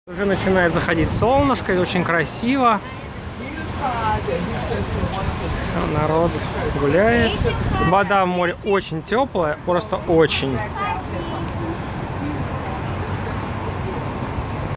Уже начинает заходить солнышко, и очень красиво. Народ гуляет. Вода в море очень теплая, просто очень.